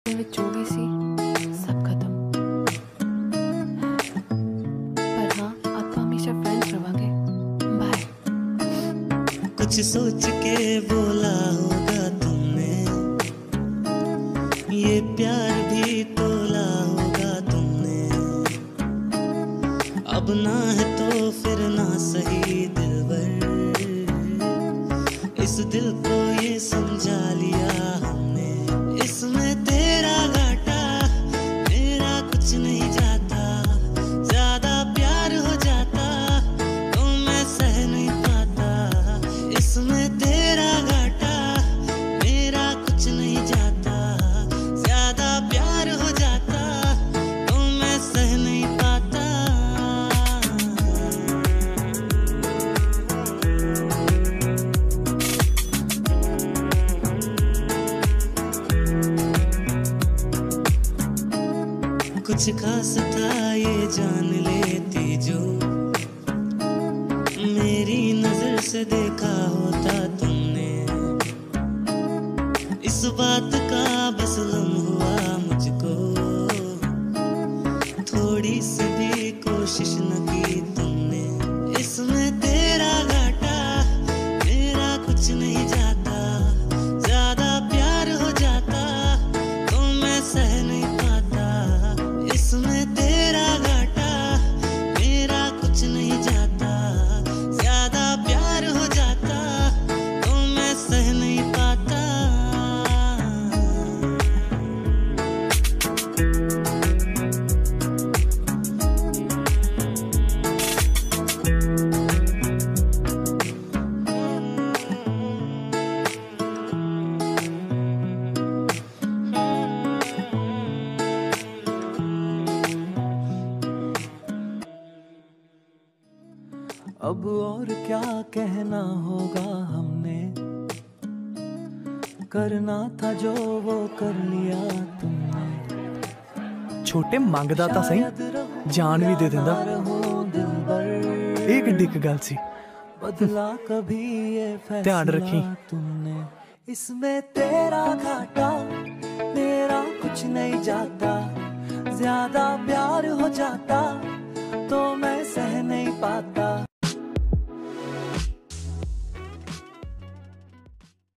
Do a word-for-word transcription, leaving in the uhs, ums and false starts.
ਵਿੱਚ ਜੋ ਵੀ ਸੀ सब खत्म। पर हाँ आप हमेशा फ्रेंड्स रहोगे। बाय। कुछ सोच के बोला होगा तुमने, ये प्यार भी तोला होगा तुमने। अब ना है तो फिर ना सही दिलबर, इस दिल को ये समझा लिया हमने। इसमें तेरा घाटा मेरा कुछ नहीं जाता, ज्यादा प्यार हो जाता तो मैं सह नहीं पाता। इसमें तेरा घाटा मेरा कुछ नहीं जाता, ज्यादा प्यार हो जाता तो मैं सह नहीं पाता। कुछ खास था ये जान लेती जो, मेरी नजर से देखा होता तुमने। इस बात का बस लम हुआ मुझको, थोड़ी सी भी कोशिश न की तुमने। इसमें तेरा घाटा मेरा कुछ नहीं जाता, ज्यादा प्यार हो जाता तो मैं सह नहीं पाता। इसमें तेरा घाटा मेरा कुछ नहीं जाता, ज्यादा प्यार हो जाता तो मैं सह नहीं पाता। अब और क्या कहना होगा हमने, करना था जो वो कर लिया तुमने। छोटे मंगदा तां सही, जान भी दे देंदा। एक डिक गल सी, बदला कभी ये ध्यान फैसला रखी। तुमने। इसमें तेरा घाटा मेरा कुछ नहीं जाता, ज्यादा प्यार हो जाता तो मैं सह नहीं पाता।